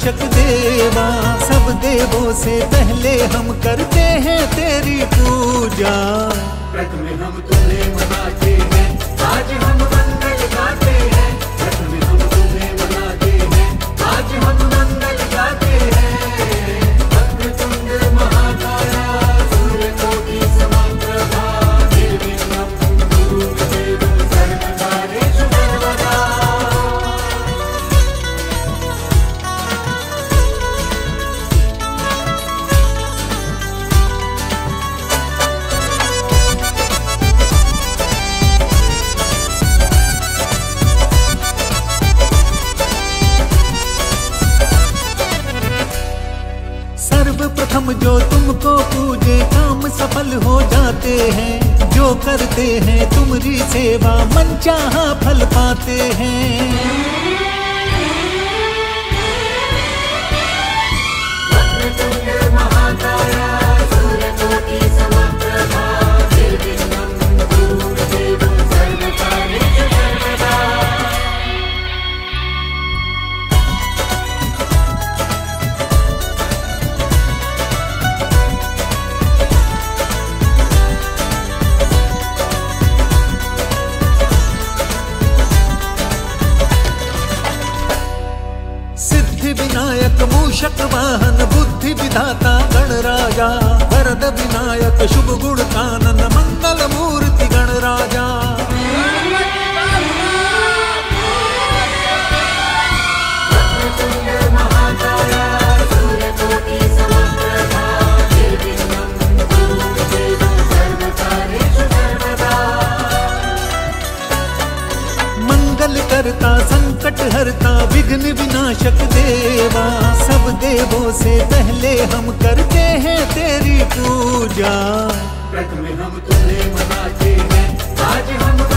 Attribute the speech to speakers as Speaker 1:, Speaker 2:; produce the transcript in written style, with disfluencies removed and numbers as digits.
Speaker 1: विनाशक देवा, सब देवों से पहले हम करते हैं तेरी पूजा।
Speaker 2: व्रत में हम तुम्हें मनाते हैं, आज हम मंगल गाते हैं। व्रत में हम तुम्हें मनाते हैं, आज हम मंगल गाते हैं। वक्रतुंड महाकाया सूर्यकोटि समप्रभा, निर्विघ्नं कुरु मे देव सर्वकार्येषु सर्वदा।
Speaker 1: सर्वप्रथम जो तुमको पूजे काम सफल हो जाते हैं, जो करते हैं तुम्हारी सेवा मनचाहा फल पाते हैं।
Speaker 2: वक्रतुंड महाकाया सूर्यकोटि समप्रभा, निर्विघ्नं कुरु मे देव सर्वकार्येषु सर्वदा।
Speaker 1: विनायक मूषक वाहन, बुद्धि विधाता गणराजा, वरद विनायक शुभ गुण कानन, मंगल मूर्ति गणराजा।
Speaker 2: वक्रतुंड महाकाया सूर्यकोटि समप्रभा, निर्विघ्नं कुरु मे देव सर्वकार्येषु सर्वदा।
Speaker 1: मंगल करता संकट हरता विघ्न विनाशक देवा, सब देवों से पहले हम करते हैं तेरी पूजा।
Speaker 2: व्रत में हम तुम्हें मनाते हैं, आज हम